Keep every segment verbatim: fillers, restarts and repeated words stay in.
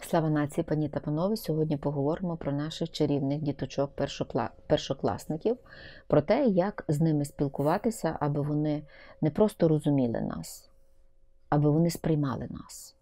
Слава нації, пані та панове! Сьогодні поговоримо про наших чарівних діточок першокласників, про те, як з ними спілкуватися, аби вони не просто розуміли нас, аби вони сприймали нас.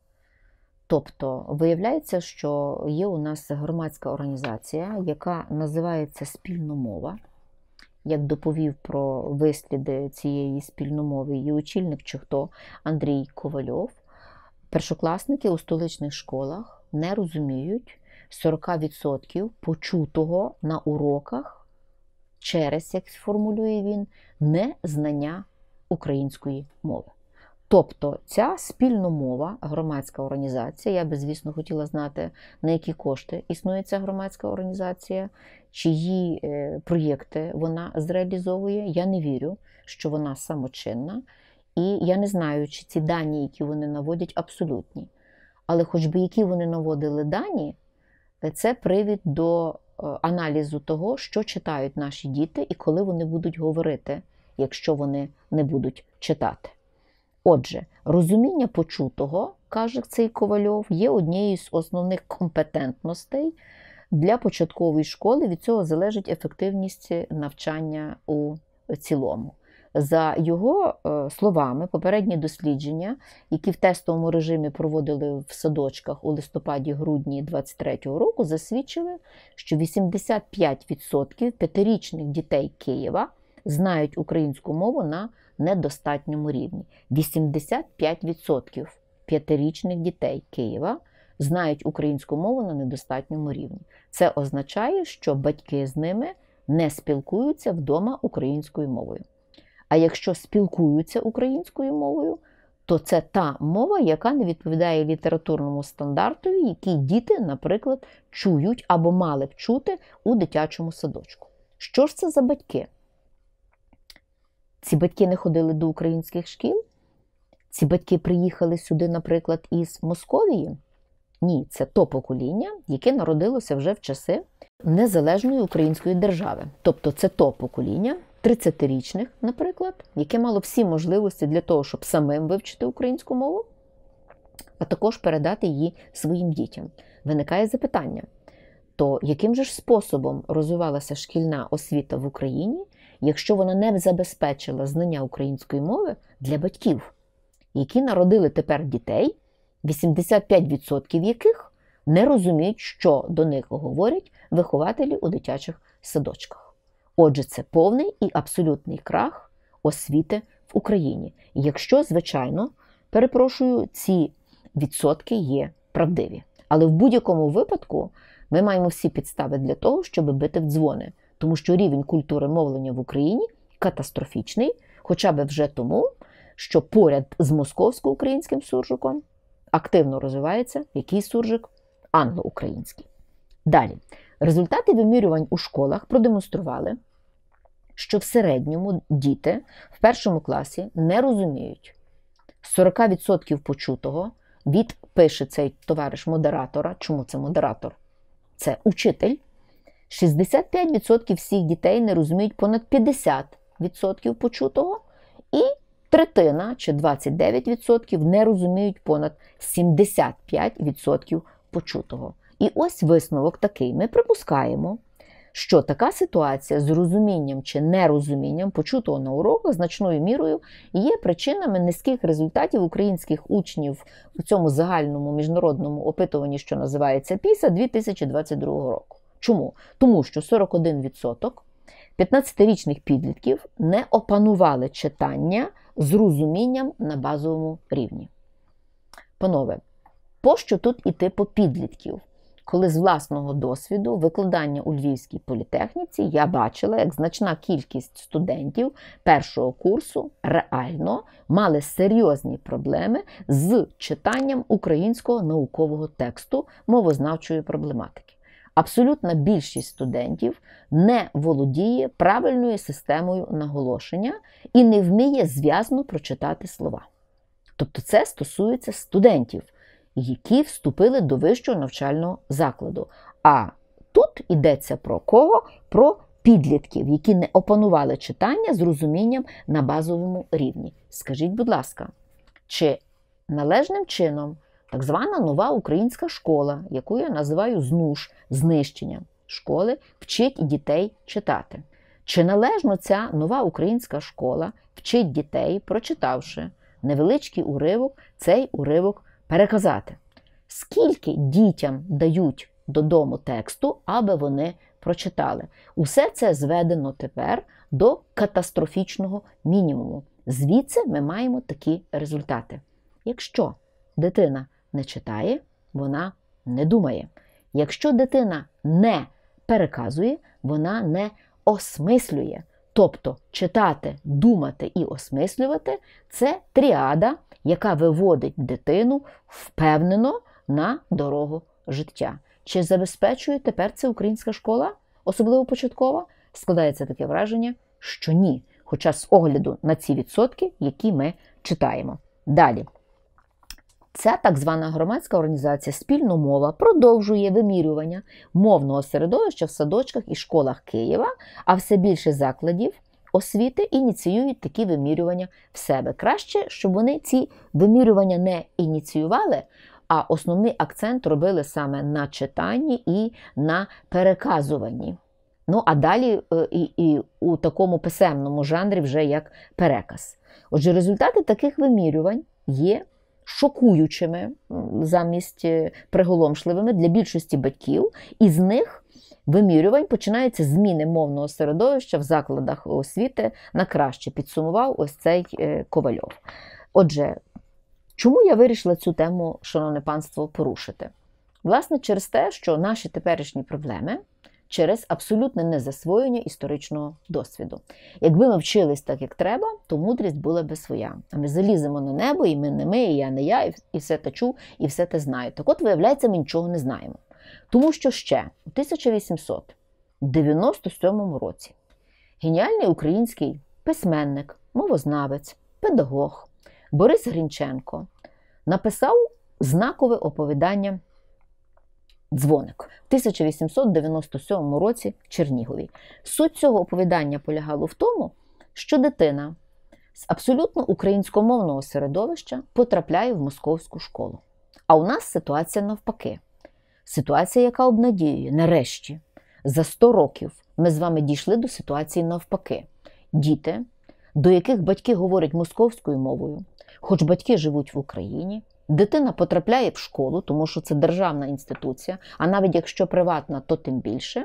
Тобто, виявляється, що є у нас громадська організація, яка називається «Спільномова». Як доповів про висліди цієї спільномови її очільник чи хто Андрій Ковальов, першокласники у столичних школах не розуміють сорок відсотків почутого на уроках через, як формулює він, незнання української мови. Тобто ця спільномова, громадська організація, я би, звісно, хотіла знати, на які кошти існує ця громадська організація, чиї проєкти вона зреалізовує. Я не вірю, що вона самочинна. І я не знаю, чи ці дані, які вони наводять, абсолютні. Але хоч би які вони наводили дані, це привід до аналізу того, що читають наші діти і коли вони будуть говорити, якщо вони не будуть читати. Отже, розуміння почутого, каже цей Ковальов, є однією з основних компетентностей для початкової школи. Від цього залежить ефективність навчання у цілому. За його словами, попередні дослідження, які в тестовому режимі проводили в садочках у листопаді-грудні двадцять третього року, засвідчили, що вісімдесят п'ять відсотків п'ятирічних дітей Києва знають українську мову на недостатньому рівні. вісімдесят п'ять відсотків п'ятирічних дітей Києва знають українську мову на недостатньому рівні. Це означає, що батьки з ними не спілкуються вдома українською мовою. А якщо спілкуються українською мовою, то це та мова, яка не відповідає літературному стандарту, який діти, наприклад, чують або мали б чути у дитячому садочку. Що ж це за батьки? Ці батьки не ходили до українських шкіл? Ці батьки приїхали сюди, наприклад, із Московії? Ні, це то покоління, яке народилося вже в часи незалежної української держави. Тобто це то покоління тридцятирічних, наприклад, яке мало всі можливості для того, щоб самим вивчити українську мову, а також передати її своїм дітям. Виникає запитання, то яким же ж способом розвивалася шкільна освіта в Україні, якщо вона не забезпечила знання української мови для батьків, які народили тепер дітей, вісімдесят п'ять відсотків яких не розуміють, що до них говорять вихователі у дитячих садочках. Отже, це повний і абсолютний крах освіти в Україні. Якщо, звичайно, перепрошую, ці відсотки є правдиві. Але в будь-якому випадку ми маємо всі підстави для того, щоб бити в дзвони. Тому що рівень культури мовлення в Україні катастрофічний, хоча б вже тому, що поряд з московсько-українським суржиком активно розвивається який суржик? Англо-український. Далі. Результати вимірювань у школах продемонстрували, що в середньому діти в першому класі не розуміють сорок відсотків почутого від, пише цей товариш модератора. Чому це модератор? Це учитель. шістдесят п'ять відсотків всіх дітей не розуміють понад п'ятдесят відсотків почутого і третина, чи двадцять дев'ять відсотків, не розуміють понад сімдесят п'ять відсотків почутого. І ось висновок такий. Ми припускаємо, що така ситуація з розумінням чи нерозумінням почутого на уроках значною мірою є причинами низьких результатів українських учнів у цьому загальному міжнародному опитуванні, що називається піса дві тисячі двадцять другого року. Чому? Тому що сорок один відсоток п'ятнадцятирічних підлітків не опанували читання з розумінням на базовому рівні. Панове, пощо тут іти по підлітків? Коли з власного досвіду викладання у Львівській політехніці я бачила, як значна кількість студентів першого курсу реально мали серйозні проблеми з читанням українського наукового тексту мовознавчої проблематики. Абсолютна більшість студентів не володіє правильною системою наголошення і не вміє зв'язно прочитати слова. Тобто це стосується студентів, які вступили до вищого навчального закладу. А тут йдеться про кого? Про підлітків, які не опанували читання з розумінням на базовому рівні. Скажіть, будь ласка, чи належним чином Так звана нова українська школа, яку я називаю ЗНУШ, знищення школи, вчить дітей читати. Чи належно ця нова українська школа вчить дітей, прочитавши невеличкий уривок, цей уривок переказати? Скільки дітям дають додому тексту, аби вони прочитали? Усе це зведено тепер до катастрофічного мінімуму. Звідси ми маємо такі результати. Якщо дитина не читає, вона не думає. Якщо дитина не переказує, вона не осмислює. Тобто читати, думати і осмислювати – це тріада, яка виводить дитину впевнено на дорогу життя. Чи забезпечує тепер це українська школа, особливо початкова? Складається таке враження, що ні. Хоча з огляду на ці відсотки, які ми читаємо. Далі. Ця так звана громадська організація «Спільна мова» продовжує вимірювання мовного середовища в садочках і школах Києва, а все більше закладів освіти ініціюють такі вимірювання в себе. Краще, щоб вони ці вимірювання не ініціювали, а основний акцент робили саме на читанні і на переказуванні. Ну, а далі і, і у такому писемному жанрі вже як переказ. Отже, результати таких вимірювань є шокуючими замість приголомшливими для більшості батьків. Із них вимірювань починаються зміни мовного середовища в закладах освіти на краще, підсумував ось цей Ковальов. Отже, чому я вирішила цю тему, шановне панство, порушити? Власне, через те, що наші теперішні проблеми через абсолютне незасвоєння історичного досвіду. Якби ми вчились так, як треба, то мудрість була би своя. А ми заліземо на небо, і ми не ми, і я не я, і все те чув, і все те знаю. Так от, виявляється, ми нічого не знаємо. Тому що ще у тисяча вісімсот дев'яносто сьомому році геніальний український письменник, мовознавець, педагог Борис Грінченко написав знакове оповідання «Дзвоник» в тисяча вісімсот дев'яносто сьомому році в Чернігові. Суть цього оповідання полягала в тому, що дитина з абсолютно українськомовного середовища потрапляє в московську школу. А у нас ситуація навпаки. Ситуація, яка обнадіює. Нарешті, за сто років ми з вами дійшли до ситуації навпаки. Діти, до яких батьки говорять московською мовою, хоч батьки живуть в Україні, дитина потрапляє в школу, тому що це державна інституція, а навіть якщо приватна, то тим більше,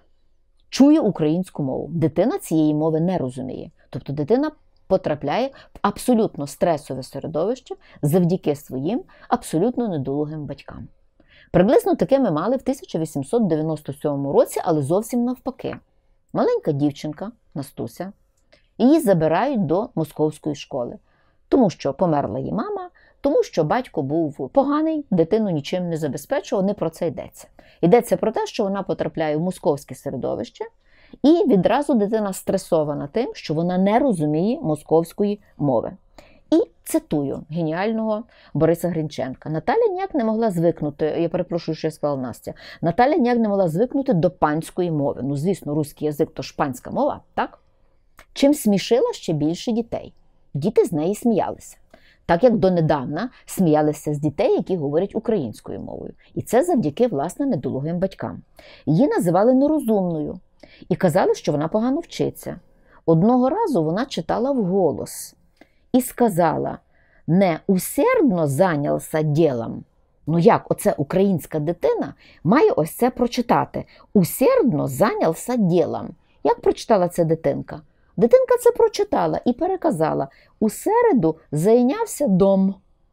чує українську мову. Дитина цієї мови не розуміє. Тобто дитина потрапляє в абсолютно стресове середовище завдяки своїм абсолютно недолугим батькам. Приблизно таке ми мали в тисяча вісімсот дев'яносто сьомому році, але зовсім навпаки. Маленька дівчинка, Настуся, її забирають до московської школи. Тому що померла її мама, тому що батько був поганий, дитину нічим не забезпечував, не про це йдеться. Йдеться про те, що вона потрапляє в московське середовище, і відразу дитина стресована тим, що вона не розуміє московської мови. І цитую геніального Бориса Грінченка. Наталя ніяк не могла звикнути, я перепрошую, що я сказала Настя, Наталя ніяк не могла звикнути до панської мови. Ну, звісно, руський язик – то ж панська мова, так? Чим смішила ще більше дітей. Діти з неї сміялися. Так як донедавна сміялися з дітей, які говорять українською мовою. І це завдяки, власне, недолугим батькам. Її називали нерозумною і казали, що вона погано вчиться. Одного разу вона читала вголос і сказала: «Не усердно зайнявся ділом». Ну як, оце українська дитина має ось це прочитати. «Усердно зайнявся ділом». Як прочитала це дитинка? Дитинка це прочитала і переказала: «У середу зайнявся дом».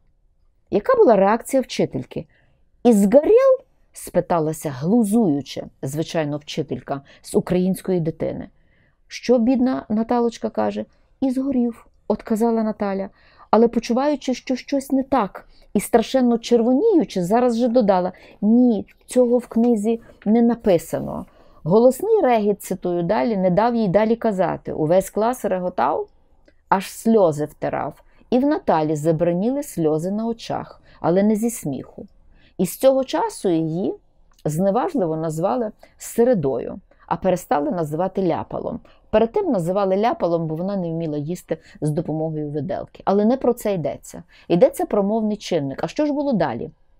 Яка була реакція вчительки? «І згорів?» – спиталася глузуюче, звичайно, вчителька з української дитини. Що бідна Наталочка каже? «І згорів», – отказала Наталя, але почуваючи, що щось не так, і страшенно червоніючи, зараз же додала: «Ні, цього в книзі не написано». Голосний регіт, цитую далі, не дав їй далі казати. Увесь клас реготав, аж сльози втирав. І в Наталі забриніли сльози на очах, але не зі сміху. І з цього часу її зневажливо назвали Середою, а перестали називати ляпалом. Перед тим називали ляпалом, бо вона не вміла їсти з допомогою виделки. Але не про це йдеться. Йдеться про мовний чинник. А що ж було далі?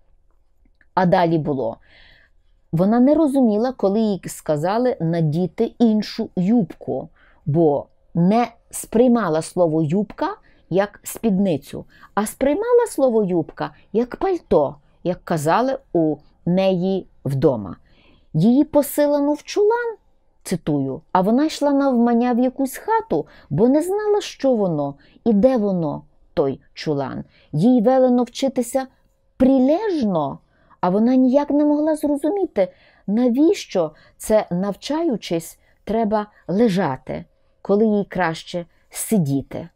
А далі було. Вона не розуміла, коли їй сказали надіти іншу юбку, бо не сприймала слово «юбка» як спідницю, а сприймала слово «юбка» як пальто, як казали у неї вдома. Її посилано в чулан, цитую, а вона йшла навмання в якусь хату, бо не знала, що воно і де воно, той чулан. Їй велено вчитися прилежно, а вона ніяк не могла зрозуміти, навіщо це, навчаючись, треба лежати, коли їй краще сидіти.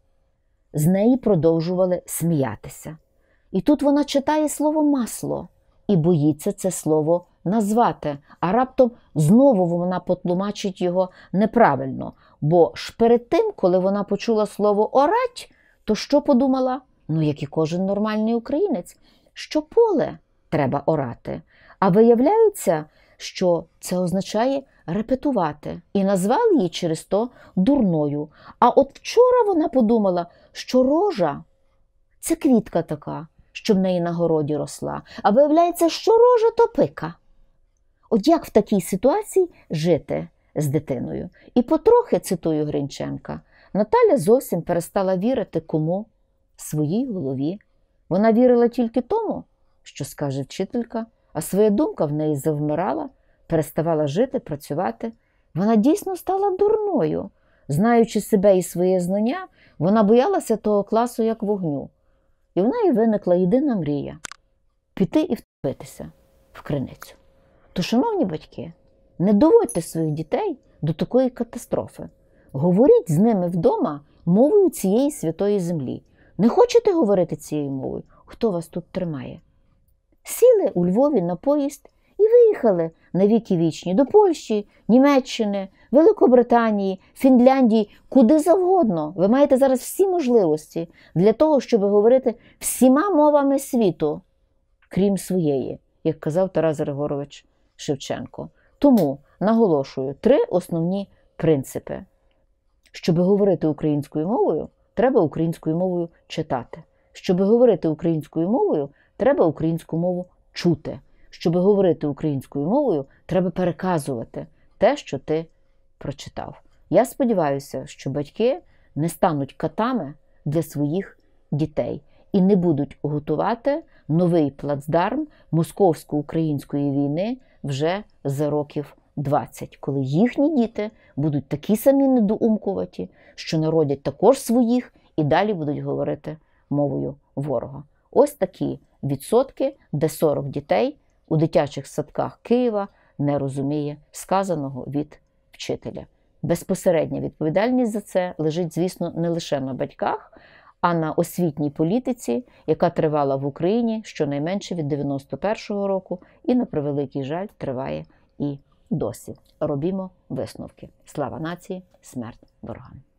З неї продовжували сміятися. І тут вона читає слово «масло» і боїться це слово назвати, а раптом знову вона потлумачить його неправильно, бо ж перед тим, коли вона почула слово «орать», то що подумала? Ну, як і кожен нормальний українець, що поле треба орати. А виявляється, що це означає репетувати. І назвали її через то дурною. А от вчора вона подумала, що рожа – це квітка така, що в неї на городі росла. А виявляється, що рожа – то пика. От як в такій ситуації жити з дитиною? І потрохи, цитую Гринченка, Наталя зовсім перестала вірити кому? Своїй голові. Вона вірила тільки тому, що скаже вчителька, а своя думка в неї завмирала, переставала жити, працювати. Вона дійсно стала дурною. Знаючи себе і своє знання, вона боялася того класу як вогню. І в неї виникла єдина мрія – піти і втопитися в криницю. То, шановні батьки, не доводьте своїх дітей до такої катастрофи. Говоріть з ними вдома мовою цієї святої землі. Не хочете говорити цією мовою? Хто вас тут тримає? Сіли у Львові на поїзд і виїхали на віки вічні до Польщі, Німеччини, Великобританії, Фінляндії, куди завгодно. Ви маєте зараз всі можливості для того, щоб говорити всіма мовами світу, крім своєї, як казав Тарас Григорович Шевченко. Тому наголошую три основні принципи. Щоб говорити українською мовою, треба українською мовою читати. Щоб говорити українською мовою, треба українську мову чути. Щоб говорити українською мовою, треба переказувати те, що ти прочитав. Я сподіваюся, що батьки не стануть катами для своїх дітей і не будуть готувати новий плацдарм московсько-української війни вже за років двадцять, коли їхні діти будуть такі самі недоумкуваті, що народять також своїх і далі будуть говорити мовою ворога. Ось такі відсотки, де сорок дітей у дитячих садках Києва не розуміє сказаного від вчителя. Безпосередня відповідальність за це лежить, звісно, не лише на батьках, а на освітній політиці, яка тривала в Україні щонайменше від дев'яносто першого року і, на превеликий жаль, триває і досі. Робімо висновки. Слава нації, смерть ворогам.